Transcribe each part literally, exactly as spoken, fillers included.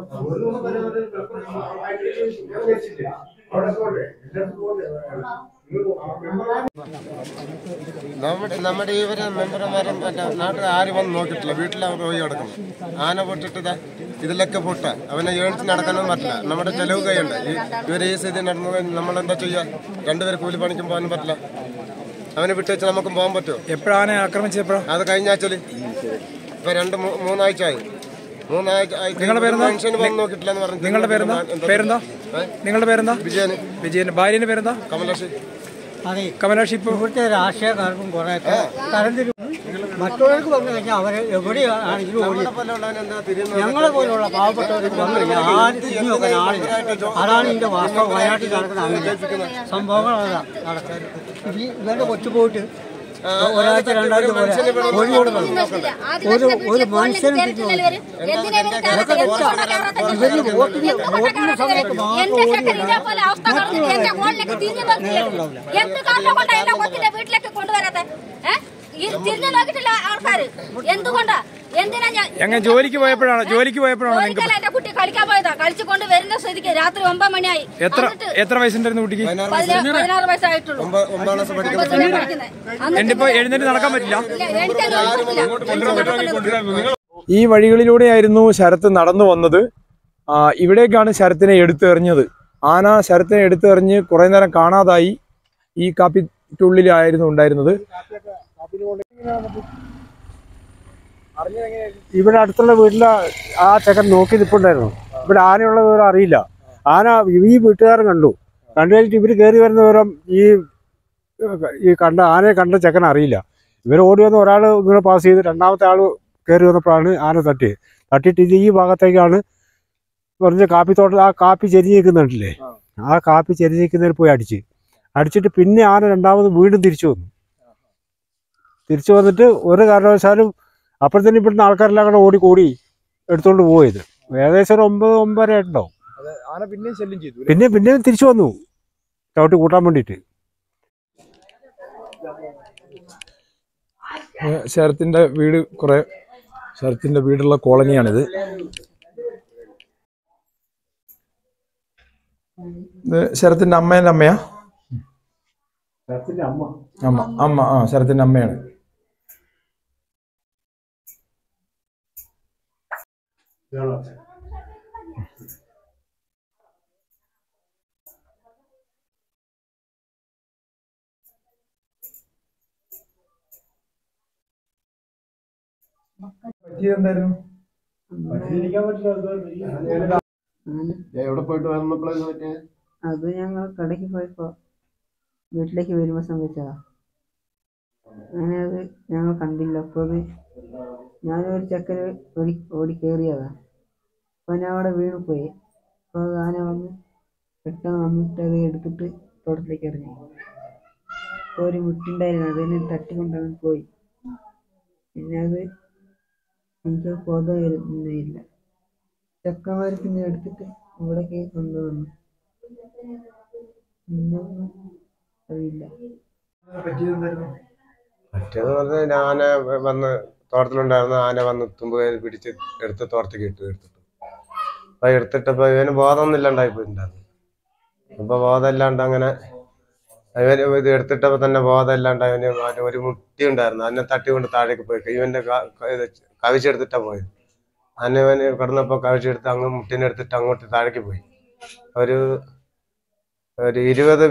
നമ്മുടെ നമ്മുടെ ഇവര് മെമ്പർമാരും മറ്റേ നാട്ടിൽ ആരും വന്ന് നോക്കിയിട്ടില്ല. വീട്ടിൽ അവർ പോയി കിടക്കണം. ആന പൊട്ടിട്ട് ഇതിലൊക്കെ പൊട്ട അവനെ ഏണിച്ച് നടക്കാനും പറ്റില്ല. നമ്മുടെ ചെലവ് കൈയുണ്ട്. ഇവർ ഈ സ്ഥിതി നടന്നു നമ്മളെന്താ ചെയ്യുക? രണ്ടുപേർ കൂലി പണിക്കും പോകാനും പറ്റില്ല. അവനെ വിട്ട് വെച്ച് നമുക്കും പോകാൻ പറ്റുമോ? എപ്പോഴാണ് ആക്രമിച്ചപ്പോഴോ? അത് കഴിഞ്ഞ ആഴ്ചയിൽ ഇപ്പൊ രണ്ട് മൂന്നാഴ്ച ആയി. മൂന്നാഴ്ച മനുഷ്യന് വന്ന് നോക്കിയിട്ടില്ല എന്ന് പറഞ്ഞു. നിങ്ങളുടെ പേരെന്താ? പേരെന്താ നിങ്ങളുടെ പേരെന്താ? വിജയന്. വിജയന്. ഭാര്യന്റെ പേരെന്താ? കമലാക്ഷി. അതെ, കമലാക്ഷി. ഇപ്പൊ ഇവിടുത്തെ രാഷ്ട്രീയക്കാർക്കും കുറെ തരംതിരും. മറ്റുള്ളവർക്ക് വന്നു കഴിഞ്ഞാൽ അവരെ എവിടെയാണെങ്കിലും ഓടി. ഞങ്ങളെ പോലുള്ള പാവപ്പെട്ടവർക്ക് വന്നു കഴിഞ്ഞാൽ ആരും തിരിഞ്ഞു നോക്കാൻ ആളില്ല. അതാണ് ഇതിന്റെ വാസ്തവം. വയനാട്ടിൽ നടക്കുന്ന അങ്ങനെ സംഭവങ്ങൾ നടക്കുന്നത്. ഇവരുടെ കൊച്ചു പോയിട്ട് ഒരാഴ്ച രണ്ടാഴ്ച പോലെ കോഴിക്കോട് ഒരു ഒരു മനുഷ്യനും ഇവര് വോട്ടിന് വോട്ടിന് സമയത്ത് മാത്രം വീട്ടിലേക്ക് കൊണ്ടുവരാതെ തിരിഞ്ഞു നോക്കിയിട്ടില്ല ആൾക്കാര്. എന്തുകൊണ്ടാ? എന്തിനാ? ഞാൻ ജോലിക്ക് പോയപ്പോഴാണ് ജോലിക്ക് പോയപ്പോഴാണ് എന്റെ കുട്ടി കളിക്കാൻ പോയതാ. കളിച്ചു കൊണ്ട് വരുന്ന സ്ഥിതിക്ക് രാത്രി ഒമ്പത് മണിയായി. എത്ര എത്ര വയസ്സുണ്ടായിരുന്നു കുട്ടിക്ക്? പതിനാറ് വയസ്സായിട്ടുള്ളൂ. എന്നിപ്പോ എഴുന്നേറ്റ് നടക്കാൻ പറ്റില്ല. ഈ വഴികളിലൂടെയായിരുന്നു ശരത്ത് നടന്നു വന്നത്. ഇവിടേക്കാണ് ശരത്തിനെ എടുത്തെറിഞ്ഞത്. ആന ശരത്തിനെ എടുത്തെറിഞ്ഞ് കുറെ നേരം കാണാതായി. ഈ കാപ്പിക്കുള്ളിലായിരുന്നു ഉണ്ടായിരുന്നത്. ഇവിടെ അടുത്തുള്ള വീട്ടിലെ ആ ചെക്കൻ നോക്കി നിൽപ്പുണ്ടായിരുന്നു. ഇവിടെ ആനയുള്ള വിവരം അറിയില്ല. ആന ഈ വീട്ടുകാരൻ കണ്ടു. കണ്ടു കഴിഞ്ഞിട്ട് ഇവർ കയറി വരുന്ന വിവരം ഈ ഈ കണ്ട ആനയെ കണ്ട ചെക്കൻ അറിയില്ല. ഇവർ ഓടി വന്ന് ഒരാൾ ഇങ്ങനെ പാസ് ചെയ്ത് രണ്ടാമത്തെ ആൾ കയറി വന്നപ്പോഴാണ് ആന തട്ടിയത്. തട്ടിയിട്ട് ഇത് ഈ ഭാഗത്തേക്കാണ് പറഞ്ഞ കാപ്പിത്തോട്ടം. ആ കാപ്പി ചെരിഞ്ഞ് നിൽക്കുന്നുണ്ടല്ലേ, ആ കാപ്പി ചെരിഞ്ഞ് നിൽക്കുന്നതിൽ പോയി അടിച്ച് അടിച്ചിട്ട് പിന്നെ ആന രണ്ടാമത് വീണ്ടും തിരിച്ചു വന്നു. തിരിച്ചു വന്നിട്ട് ഒരു കാരണവശാലും അപ്പോഴത്തേനും ഇവിടുന്ന് ആൾക്കാരെല്ലാം കൂടെ ഓടി കൂടി എടുത്തുകൊണ്ട് പോയത്. ഏകദേശം ഒരു ഒമ്പത് ഒമ്പതര ഉണ്ടാവും. പിന്നെ പിന്നെ തിരിച്ചു വന്നു ചവിട്ടി കൂട്ടാൻ വേണ്ടിയിട്ട്. ശരത്തിന്റെ വീട് കുറെ ശരത്തിന്റെ വീടുള്ള കോളനിയാണിത്. ശരത്തിന്റെ അമ്മേന്റെ അമ്മയാ? അമ്മ അമ്മ ആ ശരത്തിന്റെ അമ്മയാണ്. എവിടെ പോയിട്ട് വന്നപ്പോഴാണ് പറ്റിയത്? അത് ഞങ്ങൾ കടയ്ക്ക് പോയപ്പോ വീട്ടിലേക്ക് വരുമ്പോ സംഭവിച്ചതാ. അങ്ങനെ അത് ഞങ്ങൾ കണ്ടില്ല. അപ്പൊ അത് ഞാനൊരു ചക്കര ഓടി ഓടി കയറിയതാ. അപ്പൊ ഞാൻ അവിടെ വീണ് പോയി. അപ്പൊ അത് ആന വന്ന് പെട്ടെന്ന് വന്നിട്ട് അത് എടുത്തിട്ട് തോട്ടത്തിലേക്ക് എറിഞ്ഞു. അപ്പൊ ഒരു മുട്ടുണ്ടായിരുന്നു, അതിനെ തട്ടിക്കൊണ്ടവൻ പോയി. പിന്നെ അത് എനിക്ക് ബോധമില്ല. ചക്കമാര് പിന്നെ എടുത്തിട്ട് ഇവിടേക്ക് കൊണ്ടുവന്നു. പിന്നൊന്നും അറിയില്ല. മറ്റേന്ന് പറഞ്ഞാൽ ആന വന്ന് തോട്ടത്തിലുണ്ടായിരുന്ന ആന വന്ന് തുമ്പ് പിടിച്ച് എടുത്ത് തോട്ടത്തേക്ക് ഇട്ട് എടുത്തിട്ടു. അപ്പൊ എടുത്തിട്ടപ്പോ ഇവന് ബോധമൊന്നും ഇല്ലാണ്ടായി പോയിട്ടുണ്ടായിരുന്നു. അപ്പൊ ബോധം ഇല്ലാണ്ട് അങ്ങനെ ഇവന് ഇത് എടുത്തിട്ടപ്പോ തന്നെ ബോധം ഇല്ലാണ്ട് അവന് ഒരു മുട്ടി ഉണ്ടായിരുന്നു. അതിനെ തട്ടിക്കൊണ്ട് താഴേക്ക് പോയി. ഇവന്റെ കവിച്ചെടുത്തിട്ടാ പോയത്. അന്നെ ഇവന് കിടന്നപ്പോ കവിച്ചെടുത്ത് അങ്ങ് മുട്ടിനെ എടുത്തിട്ട് അങ്ങോട്ട് താഴേക്ക് പോയി. ഒരു ഒരു ഇരുപത്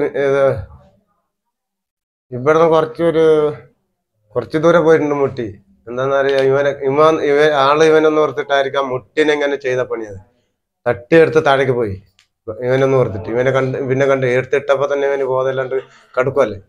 ഇവിടുന്ന് കുറച്ചൊരു കുറച്ച് ദൂരെ പോയിട്ടുണ്ട് മുട്ടി. എന്താന്ന് അറിയാം, ഇവനെ ഇവ ഇവ ആള് ഇവനൊന്ന് ഓർത്തിട്ടായിരിക്കാം മുട്ടിനെങ്ങനെ ചെയ്ത പണിയത്. തട്ടിയെടുത്ത് താഴേക്ക് പോയി ഇവനൊന്ന് ഓർത്തിട്ട്. ഇവനെ കണ്ട് പിന്നെ കണ്ട് എടുത്തിട്ടപ്പോ തന്നെ ഇവന് ബോധമില്ലാണ്ട് കടുക്കുമല്ലേ.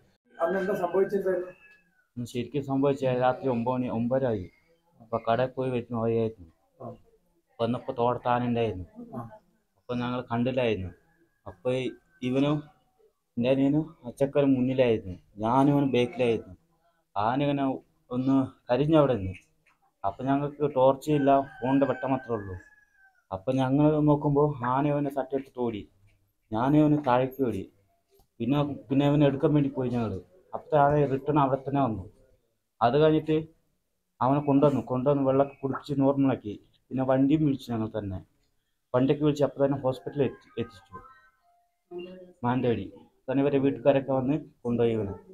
ശരിക്കും സംഭവിച്ച രാത്രി ഒമ്പത് മണി ഒമ്പതരായി. അപ്പൊ കടയിൽ പോയി വരുന്ന വഴിയായിരുന്നു. വന്നപ്പോ തോട്ടത്താനുണ്ടായിരുന്നു. അപ്പൊ ഞങ്ങൾ കണ്ടില്ലായിരുന്നു. അപ്പൊ ഇവനും എൻ്റെ അനിയനും അച്ചക്കനും മുന്നിലായിരുന്നു, ഞാനും ഇവനും ബേക്കിലായിരുന്നു. ആനിങ്ങനെ ഒന്ന് കരിഞ്ഞവിടെ നിന്ന്. അപ്പം ഞങ്ങൾക്ക് ടോർച്ച് ഇല്ല, ഫോണിൻ്റെ വെട്ടം മാത്രമേ ഉള്ളൂ. അപ്പം ഞങ്ങൾ നോക്കുമ്പോൾ ആന ഇവനെ തട്ടിയെടുത്തിട്ട് ഓടി. ഞാനിവന് താഴേക്ക് ഓടി. പിന്നെ പിന്നെ ഇവനെ എടുക്കാൻ വേണ്ടി പോയി ഞങ്ങൾ. അപ്പോൾ ആന റിട്ടേൺ അവിടെ തന്നെ വന്നു. അത് കഴിഞ്ഞിട്ട് അവനെ കൊണ്ടുവന്നു കൊണ്ടുവന്ന് വെള്ളമൊക്കെ കുടിച്ച് നോർമലാക്കി. പിന്നെ വണ്ടിയും വിളിച്ചു ഞങ്ങൾ തന്നെ. വണ്ടിക്ക് വിളിച്ച് അപ്പോൾ തന്നെ ഹോസ്പിറ്റലിൽ എത്തി എത്തിച്ചു മാനന്തവാടി തന്നെ ഇവരെ വീട്ടുകാരൊക്കെ വന്ന് കൊണ്ടുപോയി ഇവനെ.